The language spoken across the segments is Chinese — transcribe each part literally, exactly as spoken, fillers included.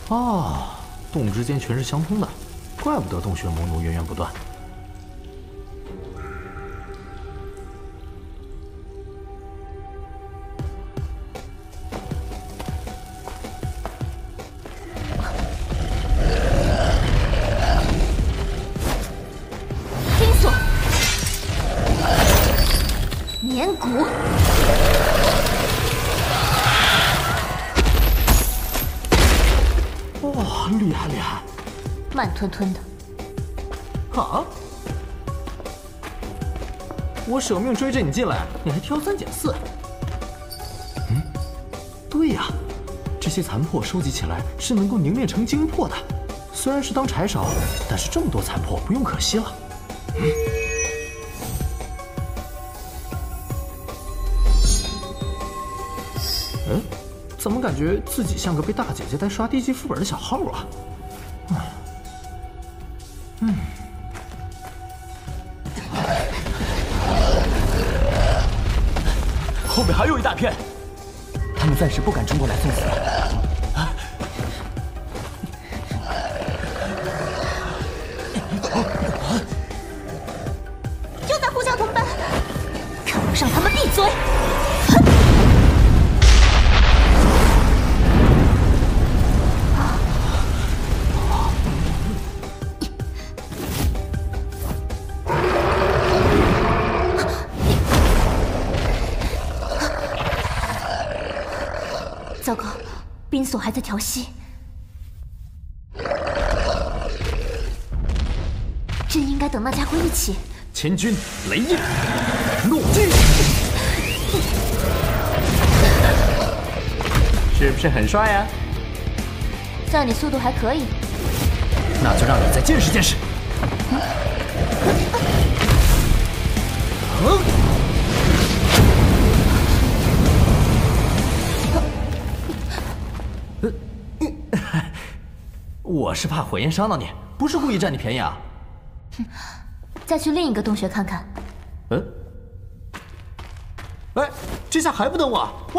哦，洞之间全是相通的，怪不得洞穴魔奴源源不断。 碾骨， 哇，厉害厉害！ 慢吞吞的。 啊！我舍命追着你进来，你还挑三拣四。嗯，对呀，这些残破收集起来是能够凝练成精魄的。虽然是当柴烧，但是这么多残破不用可惜了。嗯。 嗯，怎么感觉自己像个被大姐姐在刷低级副本的小号啊？嗯， 后面还有一大片，他们暂时不敢冲过来送死。啊！ 就在呼叫同伴，看我让他们闭嘴！ 糟糕，冰锁还在调息，真应该等那家伙一起。 千钧雷印，怒击，是不是很帅呀？ 算你速度还可以， 那就让你再见识见识。嗯。嗯 我是怕火焰伤到你，不是故意占你便宜啊！ 哼，再去另一个洞穴看看。 嗯？哎，这下还不等我？喂！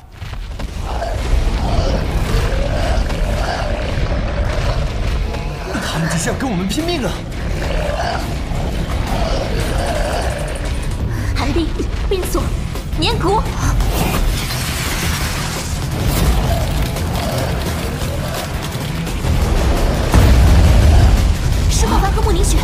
他们这是要跟我们拼命啊！ 寒冰、冰锁、碾骨。 石火帆和木凝雪，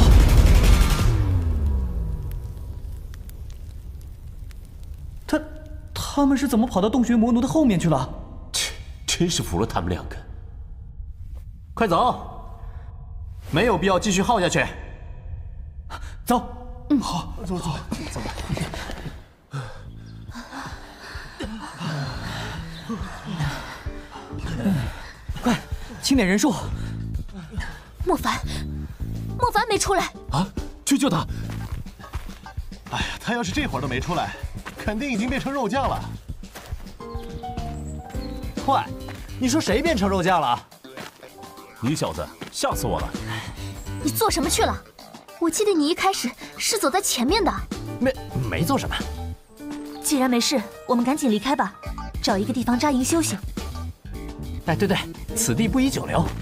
他他们是怎么跑到洞穴魔奴的后面去了？ 切，真是服了他们两个！ 快走，没有必要继续耗下去。 走， 嗯，好，走走走吧。 快，清点人数。 莫凡。 莫凡没出来啊！去救他！ 哎呀，他要是这会儿都没出来，肯定已经变成肉酱了。 喂，你说谁变成肉酱了？ 你小子吓死我了！ 你做什么去了？我记得你一开始是走在前面的。 没没做什么。 既然没事，我们赶紧离开吧，找一个地方扎营休息。 哎，对对，此地不宜久留。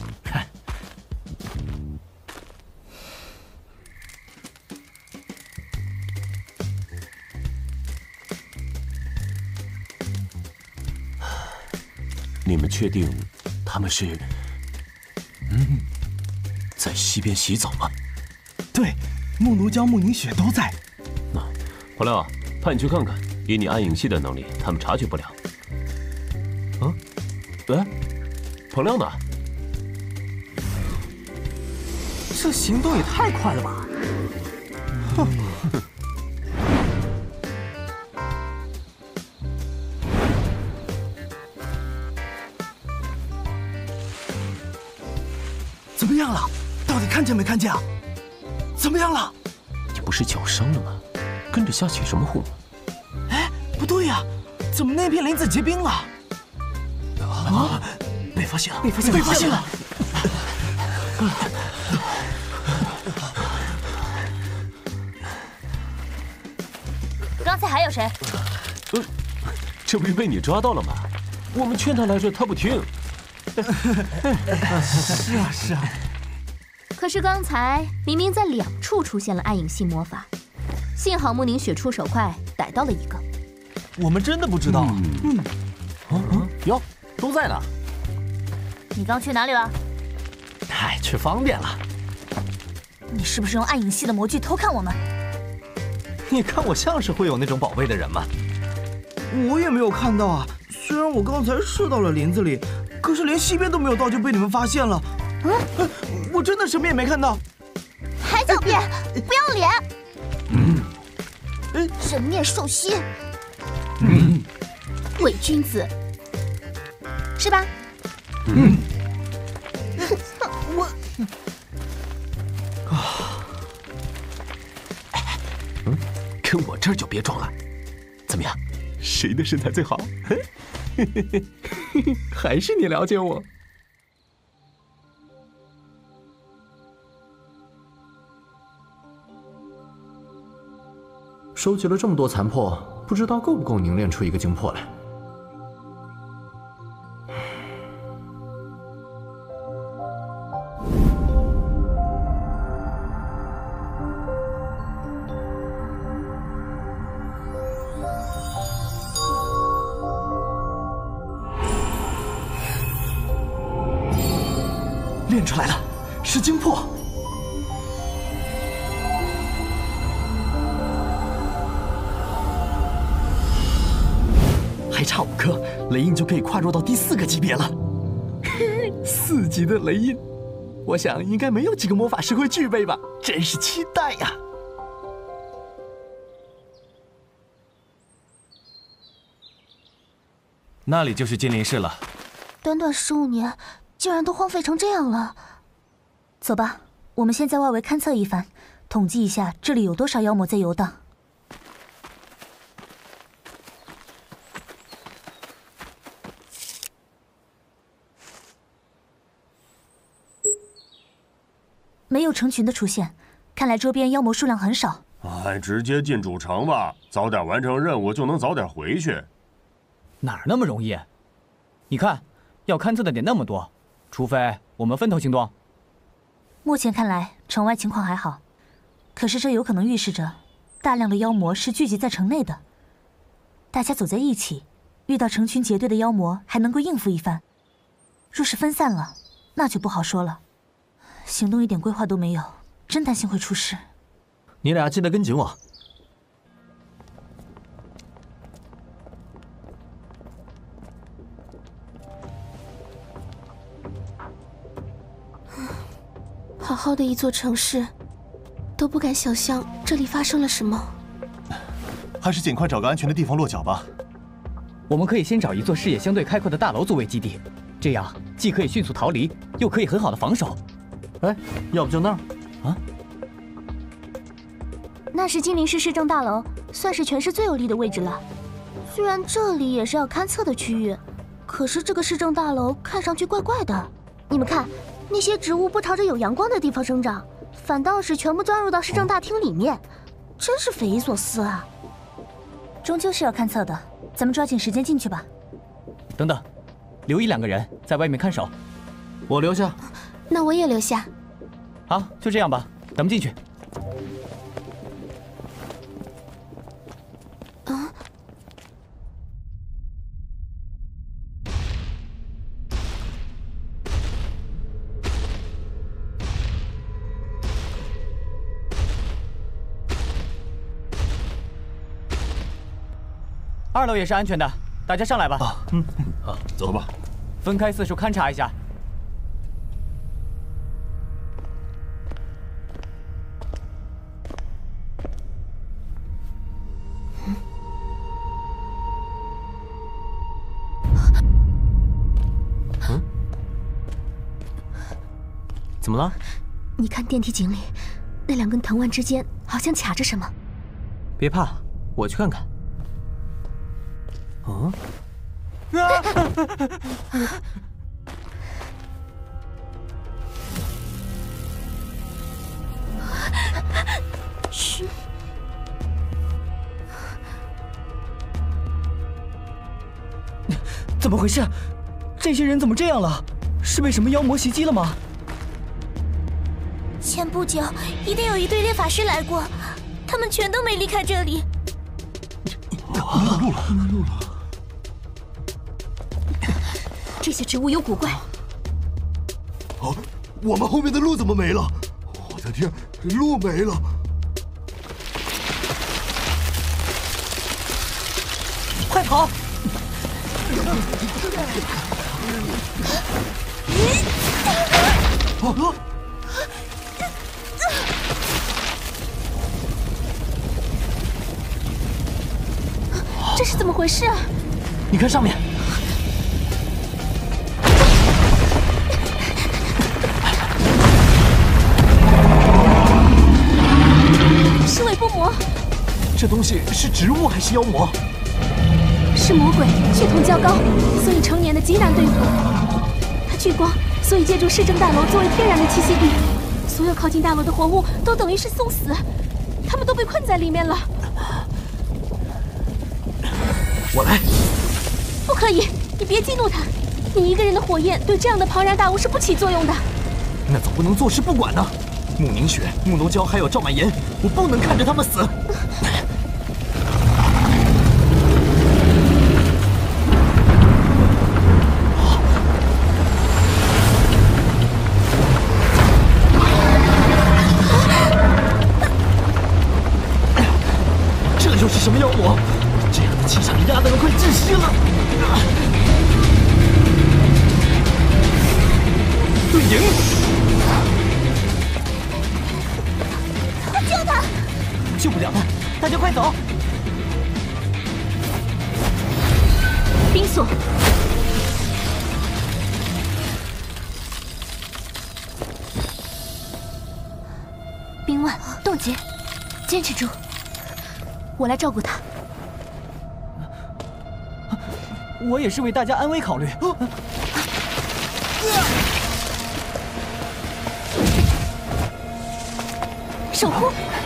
你们确定他们是嗯在西边洗澡吗？ 对，木奴江、木凝雪都在。 那火亮啊，派你去看看，以你暗影系的能力，他们察觉不了。啊？哎，彭亮呢？ 这行动也太快了吧！哼。 怎么样了？到底看见没看见啊？怎么样了？ 你不是脚伤了吗？跟着瞎起什么哄？ 哎，不对呀，怎么那片林子结冰了？啊！被发现了！被发现了！被发现了！ 刚才还有谁？ 呃，这不是被你抓到了吗？我们劝他来着，他不听。 是啊是啊。 可是刚才明明在两处出现了暗影系魔法，幸好穆宁雪出手快，逮到了一个。 我们真的不知道。 嗯。嗯嗯，哟，都在呢。 你刚去哪里了？ 哎，去方便了。 你是不是用暗影系的模具偷看我们？ 你看我像是会有那种宝贝的人吗？ 我也没有看到啊。虽然我刚才射到了林子里，可是连西边都没有到就被你们发现了。嗯，我真的什么也没看到。 还狡辩，不要脸！ 嗯， 人面兽心。 嗯， 伪君子，是吧？ 嗯。 我。 啊。嗯，跟我这儿就别装了。怎么样？谁的身材最好？ 还是你了解我。收集了这么多残破，不知道够不够凝练出一个精魄来。练出来了，是精魄。还差五颗，雷印就可以跨入到第四个级别了。四级的雷印，我想应该没有几个魔法师会具备吧，真是期待呀！ 那里就是精灵室了。 短短十五年，竟然都荒废成这样了。 走吧，我们先在外围勘测一番，统计一下这里有多少妖魔在游荡。没有成群的出现，看来周边妖魔数量很少。 哎，直接进主城吧，早点完成任务就能早点回去。 哪儿那么容易？你看，要勘测的点那么多，除非我们分头行动。 目前看来，城外情况还好，可是这有可能预示着大量的妖魔是聚集在城内的。大家走在一起，遇到成群结队的妖魔，还能够应付一番。若是分散了，那就不好说了。行动一点规划都没有，真担心会出事。 你俩记得跟紧我。 好好的一座城市，都不敢想象这里发生了什么。 还是尽快找个安全的地方落脚吧。 我们可以先找一座视野相对开阔的大楼作为基地，这样既可以迅速逃离，又可以很好的防守。 哎，要不就那儿啊？ 那是精灵市市政大楼，算是全市最有利的位置了。虽然这里也是要勘测的区域，可是这个市政大楼看上去怪怪的。你们看，那些植物不朝着有阳光的地方生长，反倒是全部钻入到市政大厅里面，真是匪夷所思啊！ 终究是要勘测的，咱们抓紧时间进去吧。 等等，留一两个人在外面看守。 我留下。 那我也留下。 好，就这样吧，咱们进去。 啊！ 二楼也是安全的，大家上来吧。 啊，嗯，好，走吧。 分开四处勘察一下。 嗯？怎么了？ 你看电梯井里那两根藤蔓之间好像卡着什么。 别怕，我去看看。嗯？ 啊！ 嘘！ 怎么回事？这些人怎么这样了？ 是被什么妖魔袭击了吗？ 前不久一定有一队猎法师来过，他们全都没离开这里。 路路了，路了。 这些植物有古怪。 哦，我们后面的路怎么没了？我的天，路没了！ 快跑！ 哦， 这是怎么回事啊？ 你看上面， 是尾部魔。 这东西是植物还是妖魔？ 是魔鬼，血统较高，所以成年的极难对付。它聚光，所以借助市政大楼作为天然的栖息地。所有靠近大楼的活物都等于是送死，他们都被困在里面了。 我来。 不可以，你别激怒他。你一个人的火焰对这样的庞然大物是不起作用的。 那总不能坐视不管呢。穆宁雪、穆农娇还有赵满言，我不能看着他们死。这又是什么妖魔？这样的气场压得我快窒息了。对营。 救他！ 救不了他，大家快走！ 冰锁。冰万，冻结，坚持住，我来照顾他。 我也是为大家安危考虑。 守护。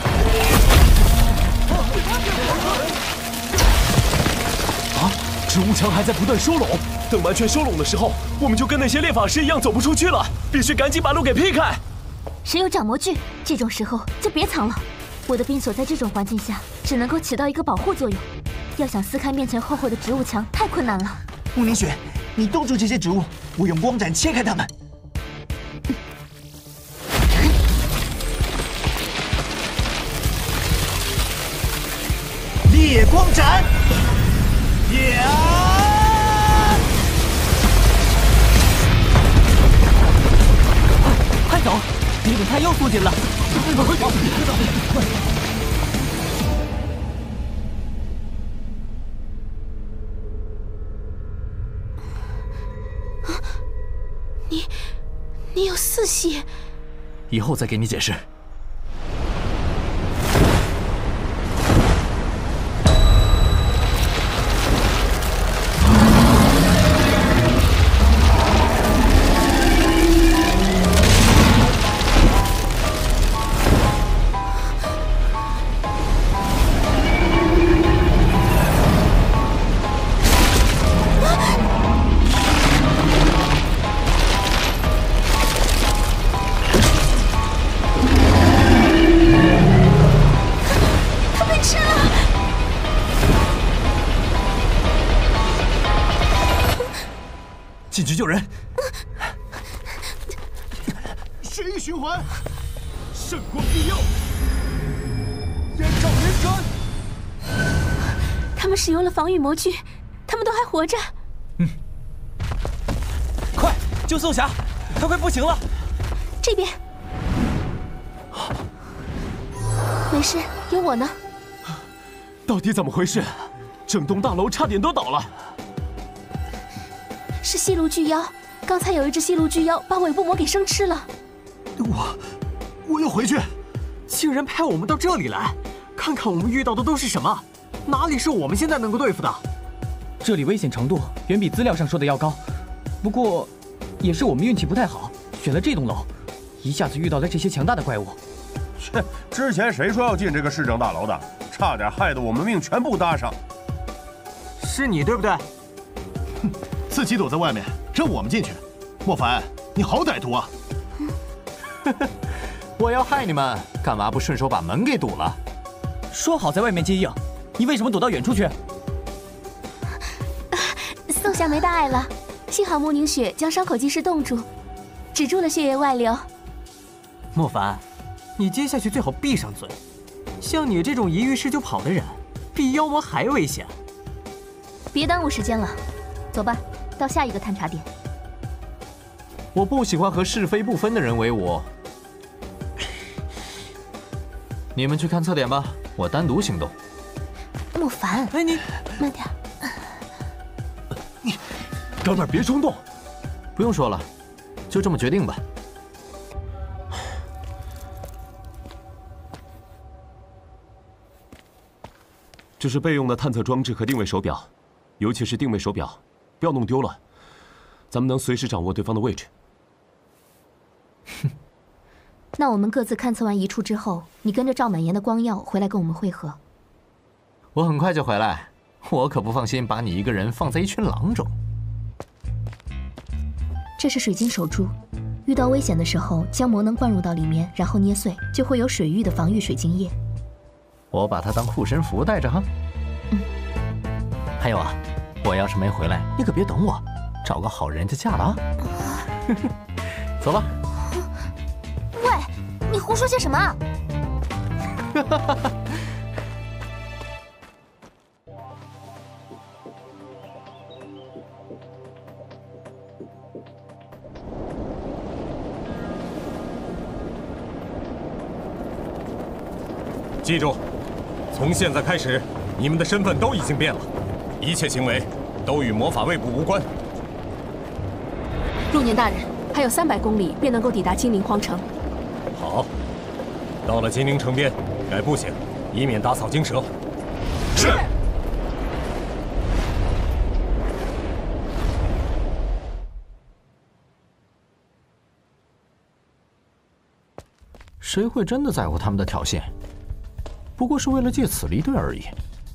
啊！植物墙还在不断收拢，等完全收拢的时候，我们就跟那些猎法师一样走不出去了，必须赶紧把路给劈开。 谁有掌魔锯？这种时候就别藏了。我的冰锁在这种环境下只能够起到一个保护作用，要想撕开面前厚厚的植物墙太困难了。 穆宁雪，你冻住这些植物，我用光斩切开它们。烈光斩！呀！快快走，别等他又缩紧了。 你，你有四系。 以后再给你解释。进去救人！ 血液循环，圣光庇佑，延照连转。 他们使用了防御魔具，他们都还活着。 嗯，快救宋霞，她快不行了。 这边。没事，有我呢。 到底怎么回事？整栋大楼差点都倒了。 是吸炉巨妖，刚才有一只吸炉巨妖把尾部魔给生吃了。 我，我要回去。 竟然派我们到这里来，看看我们遇到的都是什么，哪里是我们现在能够对付的？ 这里危险程度远比资料上说的要高，不过也是我们运气不太好，选了这栋楼，一下子遇到了这些强大的怪物。 切，之前谁说要进这个市政大楼的？差点害得我们命全部搭上。 是你对不对？ 哼，自己躲在外面，让我们进去， 莫凡，你好歹毒啊！ 我要害你们，干嘛不顺手把门给堵了？ 说好在外面接应，你为什么躲到远处去？ 宋夏没大碍了，幸好穆凝雪将伤口及时冻住，止住了血液外流。 莫凡，你接下去最好闭上嘴。像你这种一遇事就跑的人，比妖魔还危险。 别耽误时间了，走吧，到下一个探查点。 我不喜欢和是非不分的人为伍。你们去看测点吧，我单独行动。 莫凡， 哎你慢点。 你哥们儿别冲动。 不用说了，就这么决定吧。 这是备用的探测装置和定位手表，尤其是定位手表，不要弄丢了，咱们能随时掌握对方的位置。 哼，那我们各自勘测完一处之后，你跟着赵满言的光耀回来跟我们会合。 我很快就回来，我可不放心把你一个人放在一群狼中。 这是水晶手珠，遇到危险的时候，将魔能灌入到里面，然后捏碎，就会有水域的防御水晶液。 我把它当护身符带着哈。 嗯。 还有啊，我要是没回来，你可别等我，找个好人家嫁了啊。走了。 喂，你胡说些什么？ 记住，从现在开始，你们的身份都已经变了，一切行为都与魔法卫部无关。 入念大人，还有三百公里便能够抵达金陵皇城。 好，到了金陵城边，改步行，以免打草惊蛇。 是。 谁会真的在乎他们的挑衅？不过是为了借此离队而已。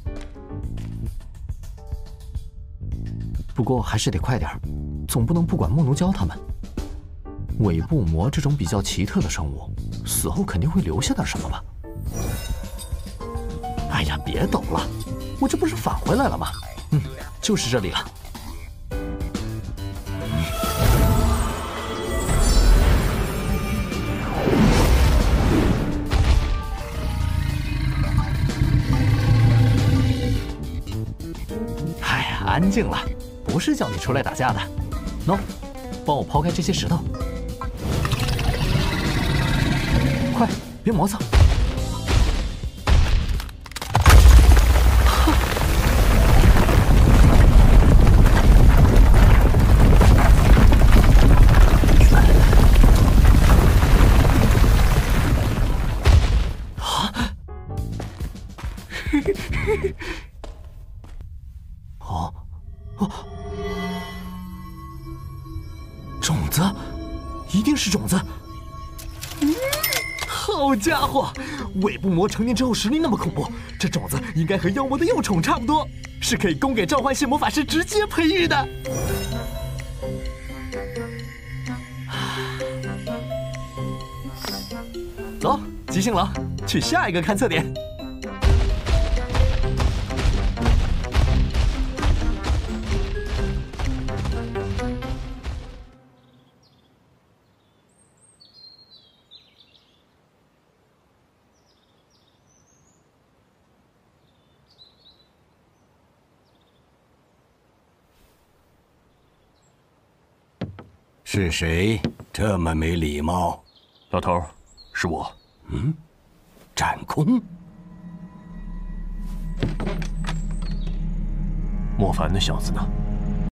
不过还是得快点，总不能不管木奴教他们。尾部魔这种比较奇特的生物，死后肯定会留下点什么吧？哎呀，别抖了，我这不是返回来了吗？嗯，就是这里了。安静了，不是叫你出来打架的。喏，帮我抛开这些石头。快，别磨蹭。啊！嘿嘿嘿嘿。哦，哦，种子，一定是种子。嗯，好家伙，尾部魔成年之后实力那么恐怖，这种子应该和妖魔的幼宠差不多，是可以供给召唤系魔法师直接培育的。走，急性狼，去下一个勘测点。 是谁这么没礼貌？ 老头，是我。 嗯，展空。 莫凡那小子呢？